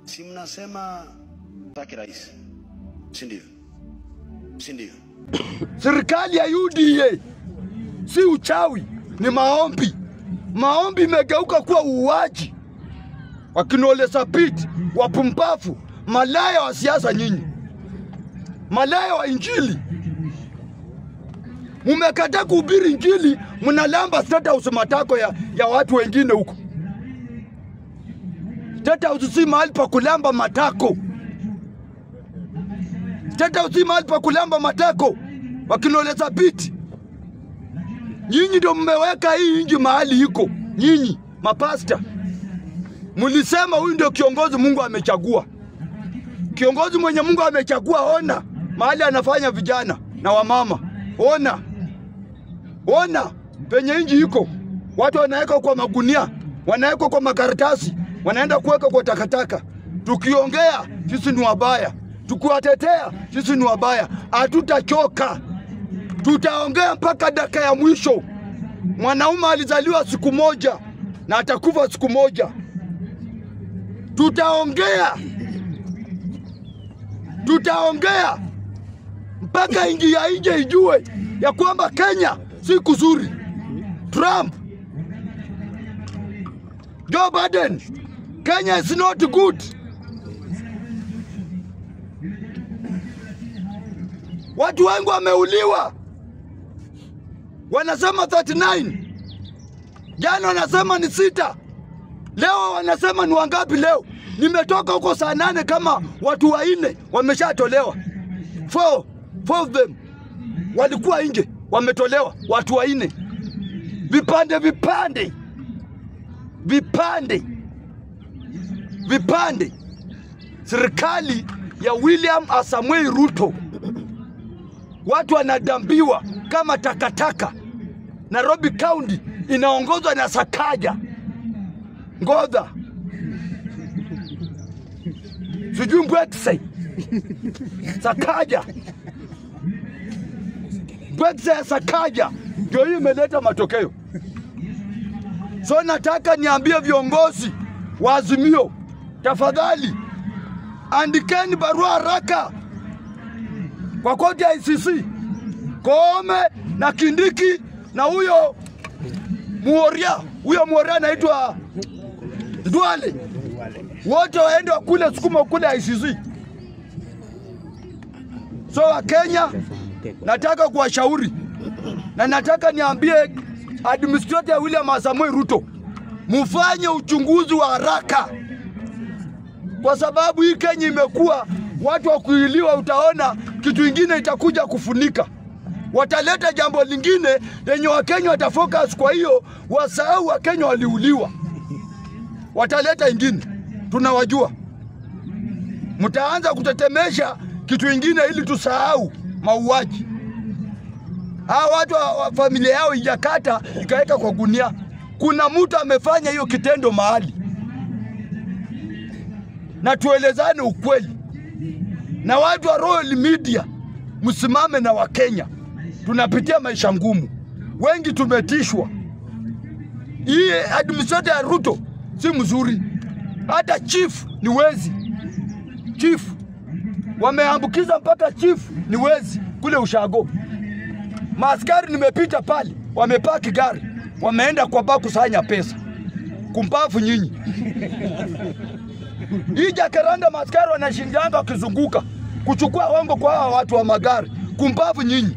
Si mnasema taki rais, si ndio? Si ndio? Serikali ya UDA si uchawi, ni maombi. Maombi imegeuka kuwa uuaji. Wakinole Sapit, wapumbavu, malaya wa siasa nyinyi. Malaya wa injili. Mumekataa kuhubiri injili, mnalamba State House matako ya watu wengine huko. State House si mahali pa kulamba matako. State House si mahali pa kulamba matako. Wakinole Sapit. Nyinyi ndio mmeweka hii inji mahali iko. Nyinyi mapasta. Mulisema huyu ndio kiongozi Mungu amechagua. Kiongozi mwenye Mungu amechagua, ona mahali anafanya vijana na wamama. Ona. Ona penye inji iko. Watu wanaweka kwa magunia, wanaweka kwa makaratasi, wanaenda kuweka kwa takataka. Tukiongea sisi ni wabaya. Tukiwatetea sisi ni wabaya. Hatutachoka. Tutaongea mpaka dakika ya mwisho. Mwanaume alizaliwa siku moja na atakufa siku moja. Tutaongea. Tutaongea mpaka inji ya nje ijue ya kwamba Kenya si kuzuri. Trump, Joe Biden, Kenya is not good. Watu wengi wameuliwa. Wanasema 39. Jana wanasema ni 6. Leo wanasema ni wangapi leo? Nimetoka huko saa 8 kama watu 4 wameshatolewa. 4 of them walikuwa nje, wametolewa watu 4. Vipande vipande. Vipande. Vipande. Serikali ya William Samoei Ruto. Watu wanadambiwa kama takataka. Nairobi County inaongozwa na Sakaja. Ngodha. Sijui Mbwekse. Sakaja. Mbwekse ya Sakaja. Ndio hii imeleta matokeo. So nataka niambie viongozi wa Azimio, tafadhali andikeni barua haraka kwa koti ya ICC, Koome na Kindiki na huyo Muoria anaitwa Duale. Wote waende kule sukuma kule ICC. So wa Kenya nataka kuwashauri na nataka niambie administrator William Samoei Ruto, mufanye uchunguzi wa haraka. Kwa sababu hii Kenya imekuwa watu wa kuiliwa, utaona kitu kingine itakuja kufunika. Wataleta jambo lingine lenye Wakenya watafocus, kwa hiyo wasahau Wakenya waliuliwa. Wataleta ingine. Tunawajua. Mtaanza kutetemesha kitu kingine ili tusahau mauaji. Hawa watu wa familia yao ijakata ikaweka kwa gunia. Kuna mtu amefanya hiyo kitendo mahali. Na tuelezane ukweli. Na watu wa Royal Media, msimame na Wakenya. Tunapitia maisha ngumu. Wengi tumetishwa. Hii administrator ya Ruto si mzuri. Hata chief ni wezi. Chief wameambukiza mpaka chief ni wezi kule Ushago. Maaskari nimepita pale, wamepaki gari, wameenda kwa baa kusanya pesa. Kumpafu nyinyi. Hii Jacaranda maaskari wanashindanga wakizunguka kuchukua hongo kwa hawa watu wa magari. Kumpafu nyinyi.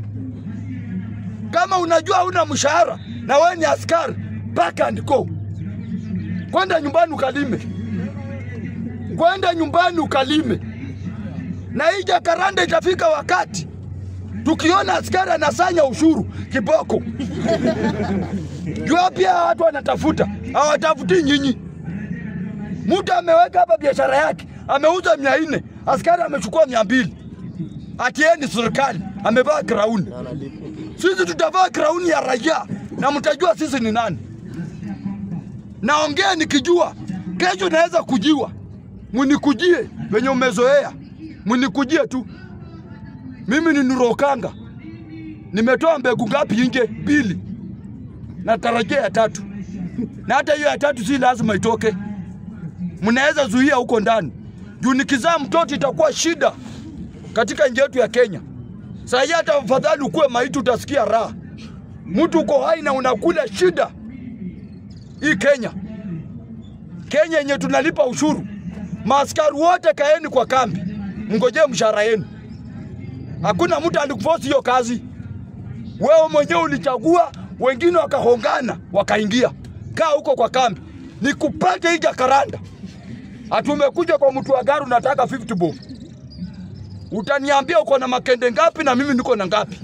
Kama unajua una mshahara na wewe ni askari, pack and go. Kwenda nyumbani ukalime. Kwenda nyumbani ukalime. Na hii Jacaranda itafika wakati tukiona askari anasanya ushuru kiboko. Jua pia watu wanatafuta. Hawatafuti nyinyi. Mtu ameweka hapa biashara yake, ameuza 400, askari amechukua 200. Atieni serikali, amevaa crown. Sisi tutavaa crown ya raia na mtajua sisi ni nani. Naongea nikijua kesho naweza kujiwa. Mnikujie venye umezoea. Mnikujie tu. Mimi ni Nurokanga. Nimetoa mbegu ngapi nje? 2. Natarajia ya 3. Na hata hiyo ya 3 si lazima itoke. mnaweza zuia huko ndani. Juu nikizaa mtoto itakuwa shida katika nchi yetu ya Kenya. Sasa hata afadhali ukue maiti utasikia raha. Mtu uko hai na unakula shida. Hii Kenya. Kenya yenye tunalipa ushuru. Maaskari wote kaeni kwa kambi. Mngojee mshahara yenu. Hakuna mtu alikuforce hiyo kazi. Wewe mwenyewe ulichagua, wengine wakahongana, wakaingia. Kaa huko kwa kambi. Nikupate hii Jacaranda. Hatumekuja kwa mtu wa gari unataka 50 bob. Utaniambia uko na makende ngapi na mimi niko na ngapi?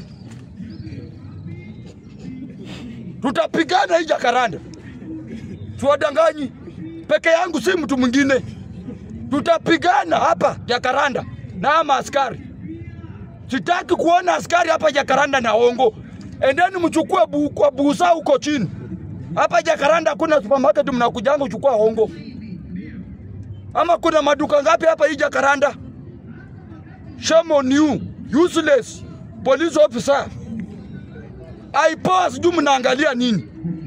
Tutapigana hii Jacaranda. Tuwadanganyi. Peke yangu si mtu mwingine. Tutapigana hapa Jacaranda na ama askari. Sitaki kuona askari hapa Jacaranda na hongo. Endeni mchukue kwa busa huko chini. Hapa Jacaranda kuna supermarket mnakujanga uchukua hongo. Ama kuna maduka ngapi hapa hii Jacaranda? Shame on you, useless police officer. Aipoa sijui mnaangalia nini?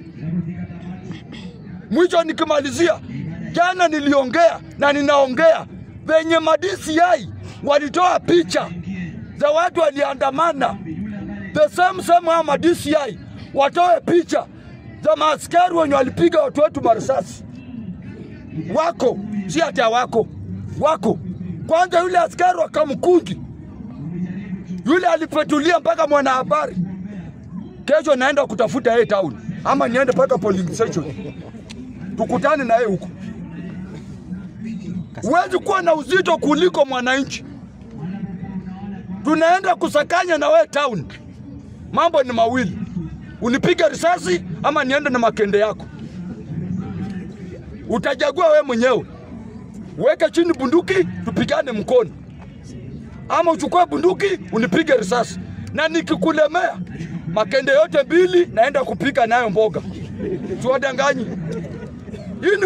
Mwisho nikimalizia, jana niliongea na ninaongea venye DCI walitoa picha za watu waliandamana. The same ama DCI watoe picha za maaskari wenye walipiga watu wetu marisasi. Wako, si hata wako. Kwanza yule askari wa Kamkunji, yule alipetulia mpaka mwanahabari. Kesho naenda kutafuta yeye town, ama niende mpaka polling station. Tukutane na yeye huko. Huwezi kuwa na uzito kuliko mwananchi. Tunaenda kusakanya na wewe town. Mambo ni mawili. Unipiga risasi ama niende na makende yako. Utajagua wewe mwenyewe. Weka chini bunduki tupigane mkono. Ama uchukue bunduki unipige risasi. Na nikikulemea makende yote mbili naenda kupika nayo mboga. Tuwadanganyi. Hii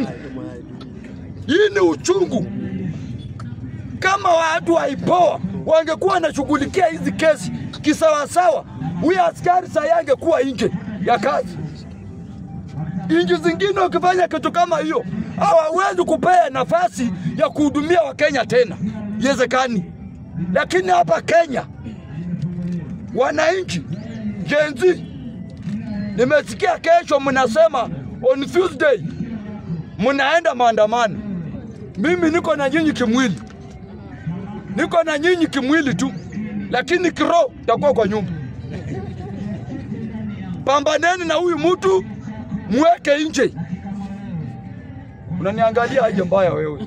ni uchungu. Kama watu waipoa wangekuwa wanashughulikia hizi kesi kisawasawa, huyu askari sasa angekuwa nje ya kazi. Inji zingine ukifanya kitu kama hiyo, hawawezi kupea nafasi ya kuhudumia Wakenya tena. Yezekani. Lakini hapa Kenya, wananchi, Gen Z, nimesikia kesho mnasema on Tuesday mnaenda maandamano. Mimi niko na nyinyi kimwili. Niko na nyinyi kimwili tu. Lakini kiroho takuwa kwa nyumba. Pambaneni na huyu mtu, mweke nje. Unaniangalia aje mbaya wewe?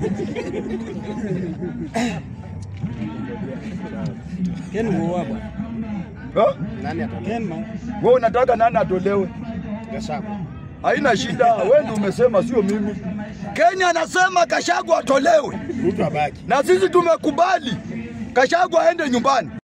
Ken muoa bwana. Nani atolewe? Wewe unataka nani atolewe? Gachagua. Haina shida, wewe ndio umesema sio mimi. Kenya anasema Gachagua atolewe. Mtu abaki. Na sisi tumekubali Gachagua aende nyumbani.